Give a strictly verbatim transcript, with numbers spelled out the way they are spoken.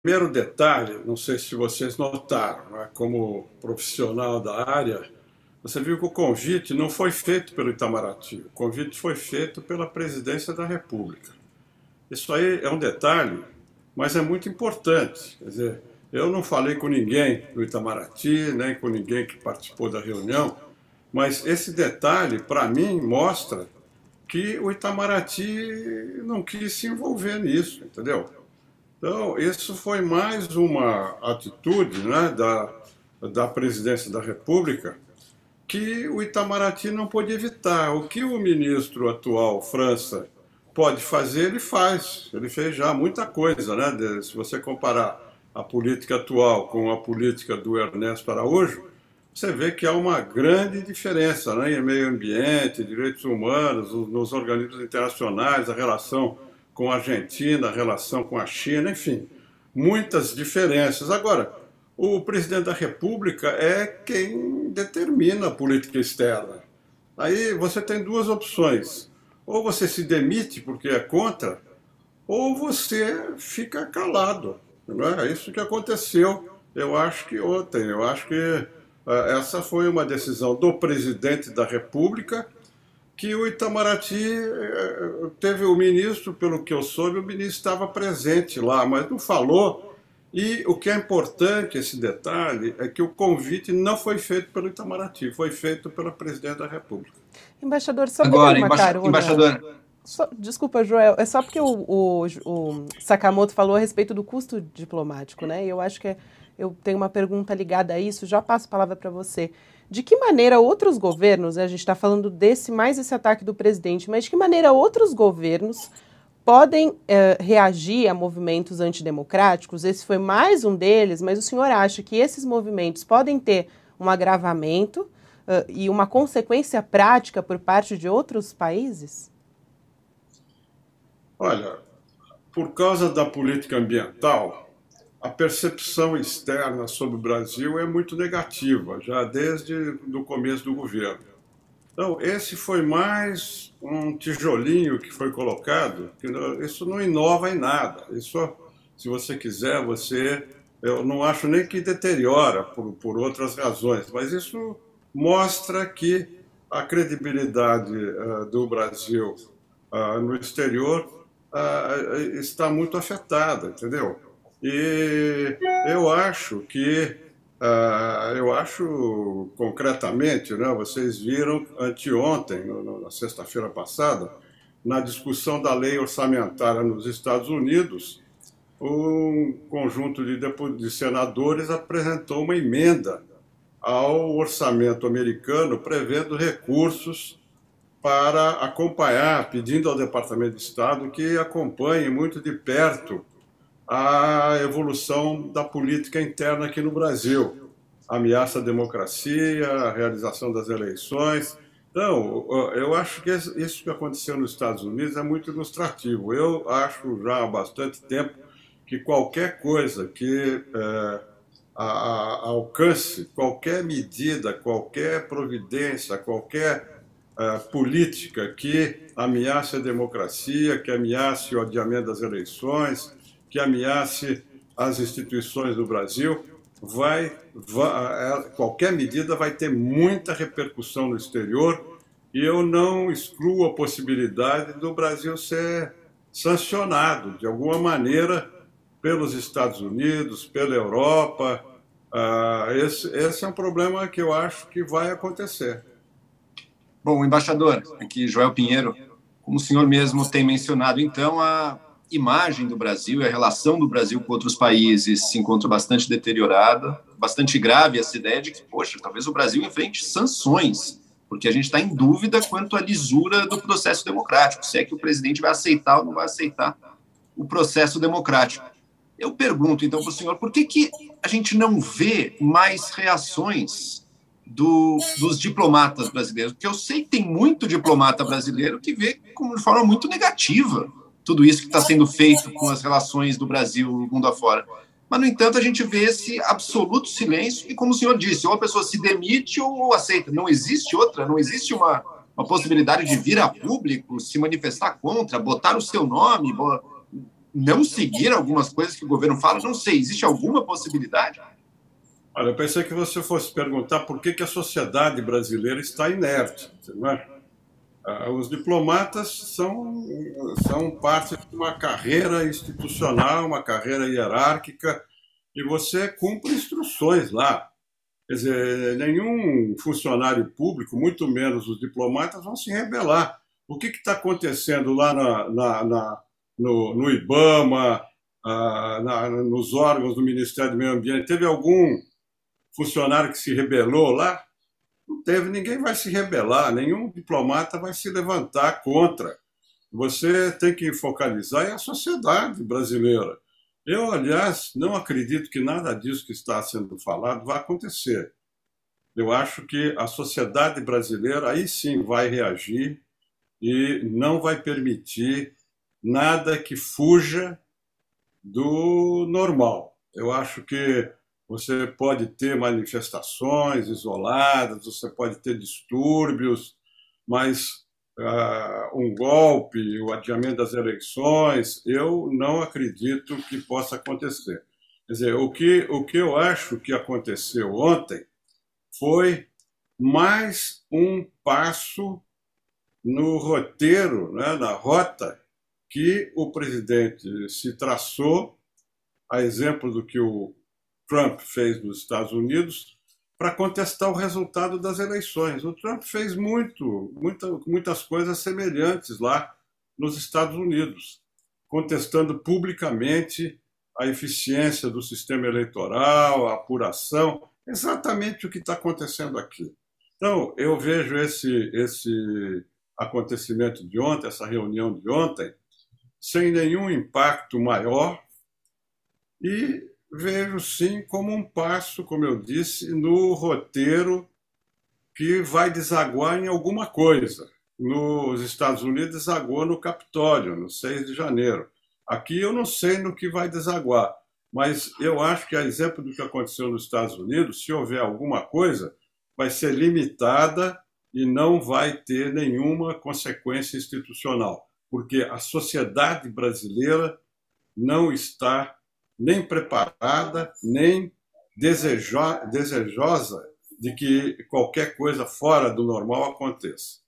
Primeiro detalhe, não sei se vocês notaram, né, como profissional da área, você viu que o convite não foi feito pelo Itamaraty, o convite foi feito pela Presidência da República. Isso aí é um detalhe, mas é muito importante. Quer dizer, eu não falei com ninguém do Itamaraty, nem com ninguém que participou da reunião, mas esse detalhe, para mim, mostra que o Itamaraty não quis se envolver nisso, entendeu? Então, isso foi mais uma atitude, né, da, da Presidência da República que o Itamaraty não pôde evitar. O que o ministro atual, França, pode fazer, ele faz. Ele fez já muita coisa, né? De- se você comparar a política atual com a política do Ernesto Araújo, você vê que há uma grande diferença, né, em meio ambiente, direitos humanos, nos organismos internacionais, a relação com a Argentina, a relação com a China, enfim, muitas diferenças. Agora, o presidente da República é quem determina a política externa. Aí você tem duas opções. Ou você se demite porque é contra, ou você fica calado. Não é isso que aconteceu, eu acho que ontem. Eu acho que ah, essa foi uma decisão do presidente da República, que o Itamaraty eh, teve o ministro, pelo que eu soube, o ministro estava presente lá, mas não falou. E o que é importante, esse detalhe, é que o convite não foi feito pelo Itamaraty, foi feito pela presidente da República. Embaixador, só pegando Agora, uma embaixo, carona. embaixador, Só- desculpa, Joel, é só porque o, o, o Sakamoto falou a respeito do custo diplomático, né? E eu acho que é- eu tenho uma pergunta ligada a isso, já passo a palavra para você. De que maneira outros governos, né, a gente está falando desse, mais esse ataque do presidente, mas de que maneira outros governos podem eh, reagir a movimentos antidemocráticos? Esse foi mais um deles, mas o senhor acha que esses movimentos podem ter um agravamento, eh, e uma consequência prática por parte de outros países? Olha, por causa da política ambiental, a percepção externa sobre o Brasil é muito negativa, já desde o começo do governo. Então, esse foi mais um tijolinho que foi colocado, que não- isso não inova em nada. Isso, se você quiser, você. Eu não acho nem que deteriora por, por outras razões, mas isso mostra que a credibilidade ah, do Brasil ah, no exterior ah, está muito afetada, entendeu? E eu acho que ah, eu acho concretamente, né, vocês viram anteontem, no- no- na sexta-feira passada, na discussão da lei orçamentária nos Estados Unidos, um conjunto de, depo- de senadores apresentou uma emenda ao orçamento americano prevendo recursos para acompanhar, pedindo ao Departamento de Estado que acompanhe muito de perto a evolução da política interna aqui no Brasil, ameaça à democracia, a realização das eleições. Então, eu acho que isso que aconteceu nos Estados Unidos é muito ilustrativo. Eu acho já há bastante tempo que qualquer coisa que eh, a- a- alcance, qualquer medida, qualquer providência, qualquer eh, política que ameace a democracia, que ameace o adiamento das eleições, que ameace as instituições do Brasil, vai, vai, qualquer medida vai ter muita repercussão no exterior, e eu não excluo a possibilidade do Brasil ser sancionado de alguma maneira pelos Estados Unidos, pela Europa. Ah, esse, esse é um problema que eu acho que vai acontecer. bom, embaixador, aqui Joel Pinheiro, como o senhor mesmo tem mencionado, então a imagem do Brasil e a relação do Brasil com outros países se encontra bastante deteriorada, bastante grave essa ideia de que, poxa, talvez o Brasil enfrente sanções, porque a gente está em dúvida quanto à lisura do processo democrático, se é que o presidente vai aceitar ou não vai aceitar o processo democrático. Eu pergunto, então, para o senhor, por que, que a gente não vê mais reações do, dos diplomatas brasileiros? Porque eu sei que tem muito diplomata brasileiro que vê como de forma muito negativa tudo isso que está sendo feito com as relações do Brasil mundo afora. Mas, no entanto, a gente vê esse absoluto silêncio e, como o senhor disse, ou a pessoa se demite ou aceita. Não existe outra, não existe uma, uma possibilidade de vir a público, se manifestar contra, botar o seu nome, não seguir algumas coisas que o governo fala? Não sei, existe alguma possibilidade? Olha, eu pensei que você fosse perguntar por que, que a sociedade brasileira está inerte, não é? Os diplomatas são, são parte de uma carreira institucional, uma carreira hierárquica, e você cumpre instruções lá. Quer dizer, nenhum funcionário público, muito menos os diplomatas, vão se rebelar. O que está acontecendo lá na, na, na, no, no IBAMA, ah, na, nos órgãos do Ministério do Meio Ambiente? Teve algum funcionário que se rebelou lá? Não teve, ninguém vai se rebelar, nenhum diplomata vai se levantar contra. Você tem que focalizar em a sociedade brasileira. Eu, aliás, não acredito que nada disso que está sendo falado vai acontecer. Eu acho que a sociedade brasileira aí sim vai reagir e não vai permitir nada que fuja do normal. Eu acho que você pode ter manifestações isoladas, você pode ter distúrbios, mas uh, um golpe, o adiamento das eleições, eu não acredito que possa acontecer. Quer dizer, o que, o que eu acho que aconteceu ontem foi mais um passo no roteiro, né, na rota que o presidente se traçou, a exemplo do que o Trump fez nos Estados Unidos, para contestar o resultado das eleições. O Trump fez muito, muita, muitas coisas semelhantes lá nos Estados Unidos, contestando publicamente a eficiência do sistema eleitoral, a apuração, exatamente o que está acontecendo aqui. Então, eu vejo esse, esse acontecimento de ontem, essa reunião de ontem, sem nenhum impacto maior e vejo, sim, como um passo, como eu disse, no roteiro que vai desaguar em alguma coisa. Nos Estados Unidos, desaguou no Capitólio, no seis de janeiro. Aqui eu não sei no que vai desaguar, mas eu acho que, a exemplo do que aconteceu nos Estados Unidos, se houver alguma coisa, vai ser limitada e não vai ter nenhuma consequência institucional, porque a sociedade brasileira não está nem preparada, nem desejo, desejosa de que qualquer coisa fora do normal aconteça.